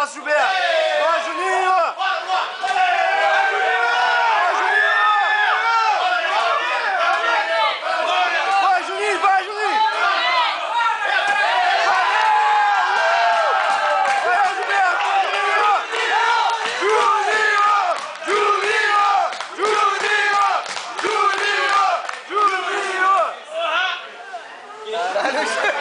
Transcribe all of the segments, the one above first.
braço, Gilberto! Vai, Juninho! Vai, Juninho! Vai, Juninho! Vai, Gilberto! Juninho! Juninho! Juninho! Juninho! Juninho! Caralho!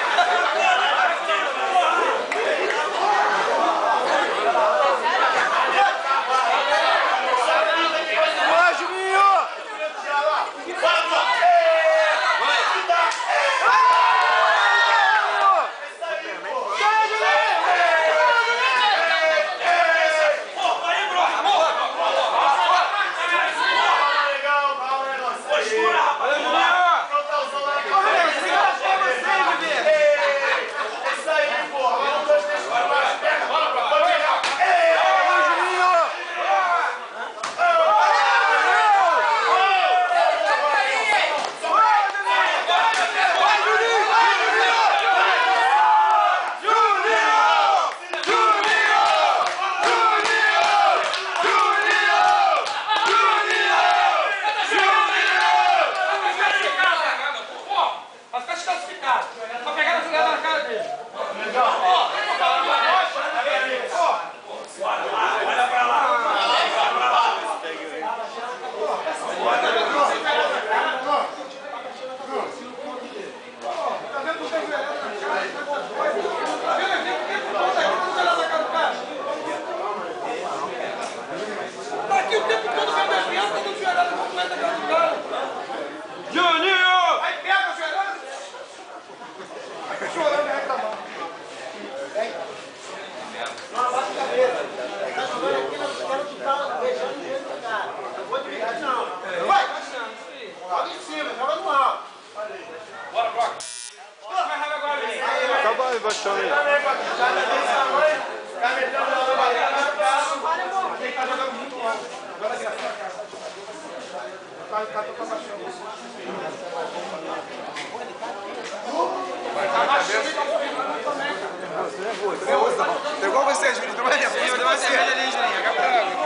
Pegou vocês, Juninho, deu uma cerveja ali, Juninho, acabou a água.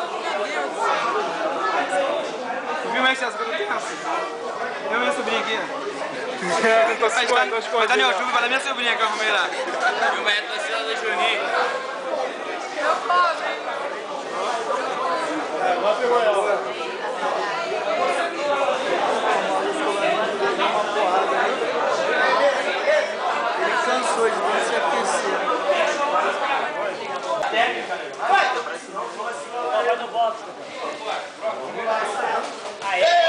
Tu viu mais essa que eu não penso? Eu minha sobrinha aqui. Vai dar meu filme, vai dar minha sobrinha que eu arrumei lá. Eu vai entrar na cena do Juninho. Eu pobre. Agora pegou ela. Ele cansou de ver se aquecer. Vai no box. Aê!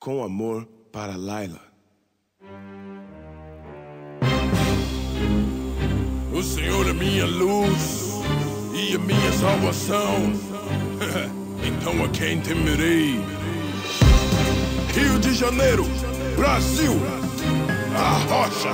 Com amor para Laila. O Senhor é minha luz e a minha salvação. Então a quem temerei? Rio de Janeiro, Brasil, a rocha.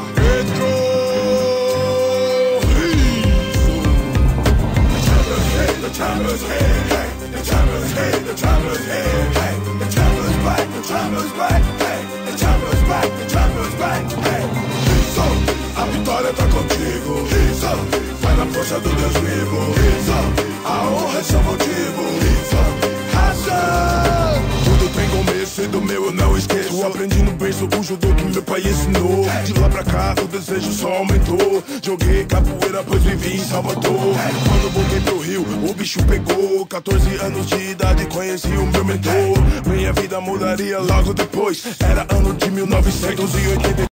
The traveler's head, hey, the traveler's head, the traveler's head, hey, the traveler's back, the traveler's back, hey, the traveler's back, the traveler's back, hey. Isso, a vitória tá contigo. Isso, vai na força do Deus vivo. Isso, a honra é seu motivo. Isso, raça. Tudo tem começo e do meu eu não esqueço. Eu aprendi no berço o judô que meu pai ensinou. De lá pra cá o desejo só aumentou. Joguei capoeira, pois vivi em Salvador. Quando voltei pro Rio, o bicho pegou. 14 anos de idade, conheci o meu mentor. Minha vida mudaria logo depois. Era ano de 1980.